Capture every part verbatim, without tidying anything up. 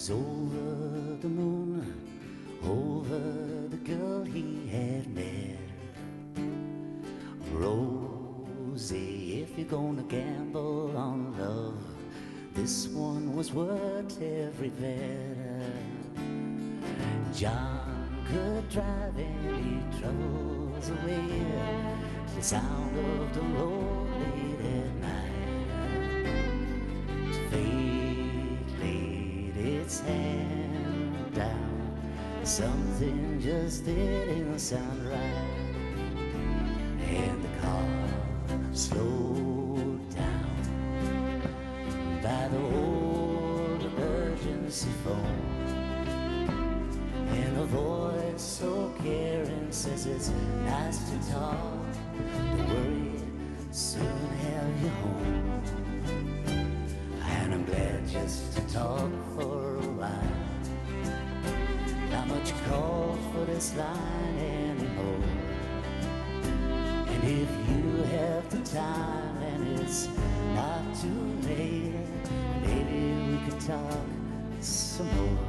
was over the moon, over the girl he had met. Rosie, if you're gonna gamble on love, this one was worth every bet. John could drive any troubles away, the sound of the road late at night. Fate laid its hand down, something just didn't sound right, and the car slowed down by the old emergency phone. And a voice so caring says it's nice to talk, don't worry, soon have you home. And I'm glad just to talk for a while, not much call for this line anymore. And if you have the time and it's not too late, maybe we could talk some more.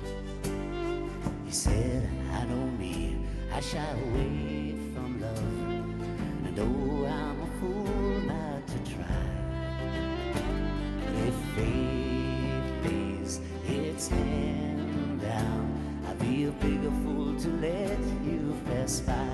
He said, I know me, I shy away from love, and I know I'm a fool not to try. But if fate lays its hand down, I'd be a bigger fool to let you pass by.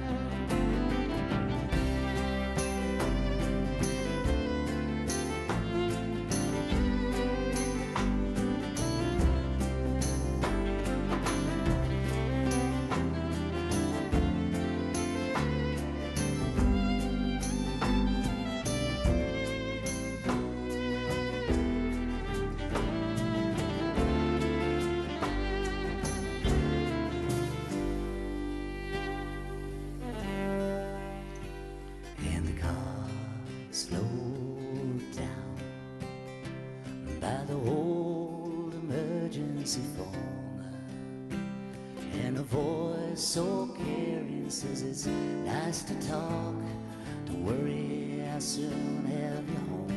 Slowed down by the old emergency phone, and a voice so caring says it's nice to talk, don't worry, I'll soon have you home.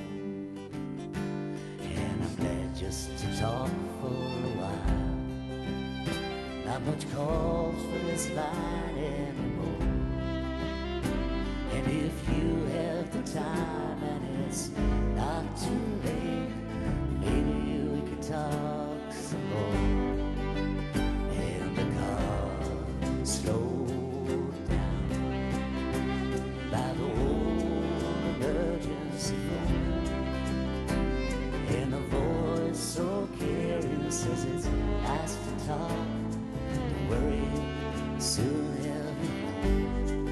And I'm glad just to talk for a while, not much calls for this line anymore. And if you have the time and it's not too late, maybe we could talk some more. And the car slowed down by the old emergency phone, and a voice so caring says it's nice to talk, don't worry, soon have you home.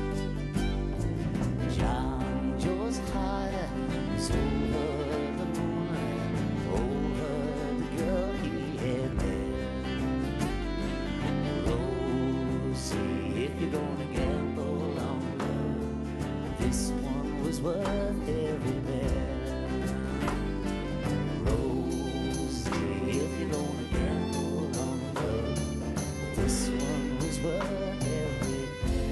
Over the moon, over the girl he had met. Rosie, if you're gonna gamble on love, this one was worth every bet. Rosie, if you're gonna gamble on love, this one was worth every bet.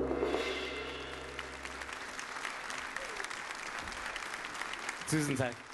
Tusind tak.